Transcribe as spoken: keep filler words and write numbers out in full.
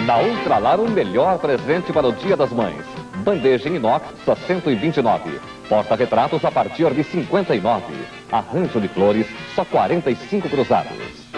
Na Ultralar, o melhor presente para o Dia das Mães. Bandeja em inox, só cento e vinte e nove reais. Porta-retratos a partir de cinquenta e nove reais. Arranjo de flores, só quarenta e cinco cruzados.